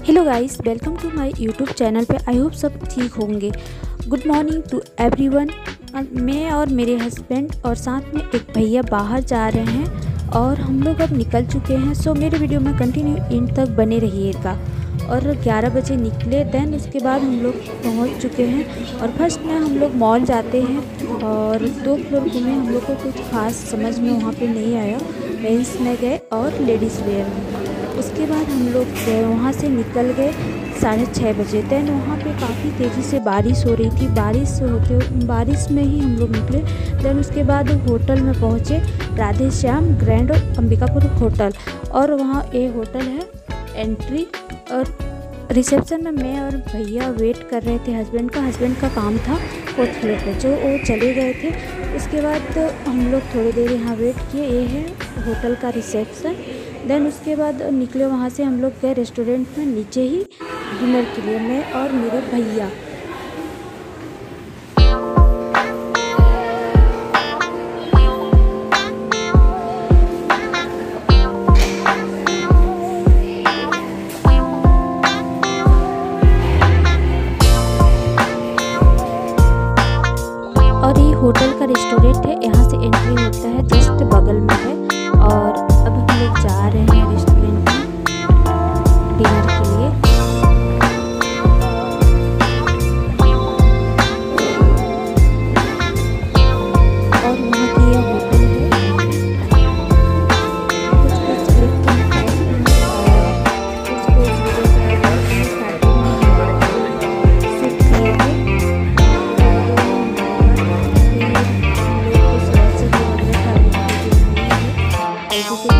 Hello guys, welcome to my YouTube channel पे। I hope सब ठीक होंगे। Good morning to everyone. मैं और मेरे हस्बैंड और साथ में एक भैया बाहर जा रहे हैं और हम लोग अब निकल चुके हैं। सो मेरे वीडियो में कंटिन्यू इन तक बने रहिएगा। और 11 बजे निकले, देन उसके बाद हम लोग पहुंच चुके हैं। और फर्स्ट में हम लोग मॉल जाते हैं और 2 फ्लोर घूमे। हम लोग को कुछ खास समझ में वहाँ पे नहीं आया। मेंस में गए और लेडीज़ वेयर में। उसके बाद हम लोग गए, वहाँ से निकल गए 6:30 बजे। देन वहाँ पे काफ़ी तेज़ी से बारिश हो रही थी। बारिश में ही हम लोग निकले। देन उसके बाद होटल में पहुँचे, राधे श्याम ग्रैंड अंबिकापुर होटल। और वहाँ एक होटल है एंट्री, और रिसेप्शन में मैं और भैया वेट कर रहे थे। हस्बैंड का काम था 4th फ्लोर पे, जो वो चले गए थे। उसके बाद हम लोग थोड़ी देर यहाँ वेट किए। ये है होटल का रिसेप्शन। देन उसके बाद निकले, वहाँ से हम लोग गए रेस्टोरेंट में नीचे ही डिनर के लिए, मैं और मेरे भैया। और ये होटल का रेस्टोरेंट है, यहाँ से एंट्री होता है, जस्ट बगल में है। और अब हम लोग जा रहे हैं रेस्टोरेंट में डिनर के लिए। और वहाँ की यह होटल है। कुछ क्लिप के और